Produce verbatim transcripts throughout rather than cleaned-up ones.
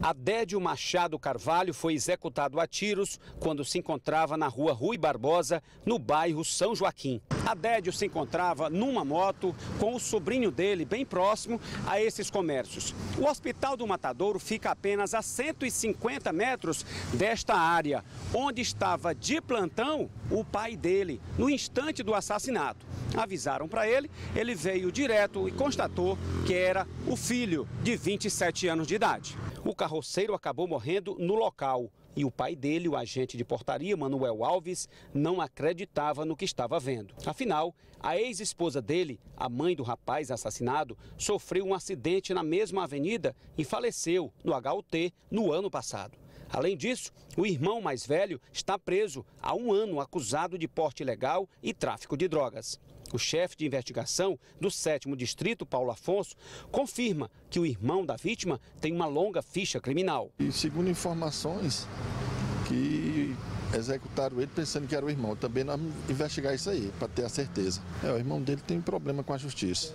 Adédio Machado Carvalho foi executado a tiros quando se encontrava na rua Rui Barbosa, no bairro São Joaquim. Adédio se encontrava numa moto com o sobrinho dele bem próximo a esses comércios. O Hospital do Matadouro fica apenas a cento e cinquenta metros desta área, onde estava de plantão o pai dele, no instante do assassinato. Avisaram para ele, ele veio direto e constatou que era o filho de vinte e sete anos de idade. O carroceiro acabou morrendo no local e o pai dele, o agente de portaria, Manuel Alves, não acreditava no que estava vendo. Afinal, a ex-esposa dele, a mãe do rapaz assassinado, sofreu um acidente na mesma avenida e faleceu no H U T no ano passado. Além disso, o irmão mais velho está preso há um ano acusado de porte ilegal e tráfico de drogas. O chefe de investigação do sétimo Distrito, Paulo Afonso, confirma que o irmão da vítima tem uma longa ficha criminal. E segundo informações, que executaram ele pensando que era o irmão. Também nós vamos investigar isso aí, para ter a certeza. É, o irmão dele tem problema com a justiça.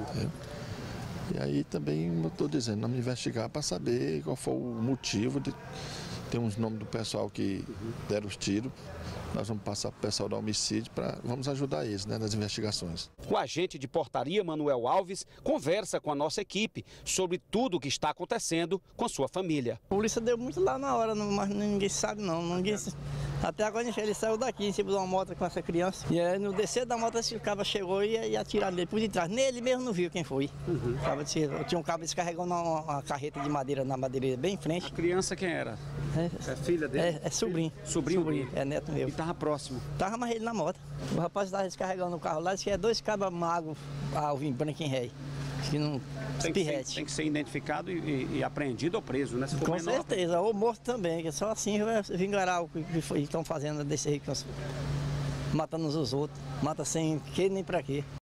É. E aí também, eu estou dizendo, nós vamos investigar para saber qual foi o motivo. De... Tem uns nomes do pessoal que deram os tiros. Nós vamos passar para o pessoal do homicídio, para vamos ajudar eles, né, nas investigações. O agente de portaria, Manuel Alves, conversa com a nossa equipe sobre tudo o que está acontecendo com sua família. A polícia deu muito lá na hora, mas ninguém sabe não. Ninguém... Até agora ele saiu daqui em cima de uma moto com essa criança. E aí, no descer da moto, o cabo chegou e ia atirar nele por detrás. Nele mesmo não viu quem foi. Uhum. Tinha um cabo descarregando uma, uma carreta de madeira na madeireira bem em frente. A criança quem era? É, é filha dele? É, é sobrinho. Sobrinho, sobrinho dele? É neto meu. E estava próximo? Tava mais ele na moto. O rapaz estava descarregando o carro lá, disse que é dois cabos magos, alvim, branco em ré. Que não tem que, ser, tem que ser identificado e, e, e apreendido ou preso, né? Se for com menor, certeza, ou morto também, que só assim vai vingar o que estão fazendo desse aí, matando uns os outros, mata sem que nem pra quê.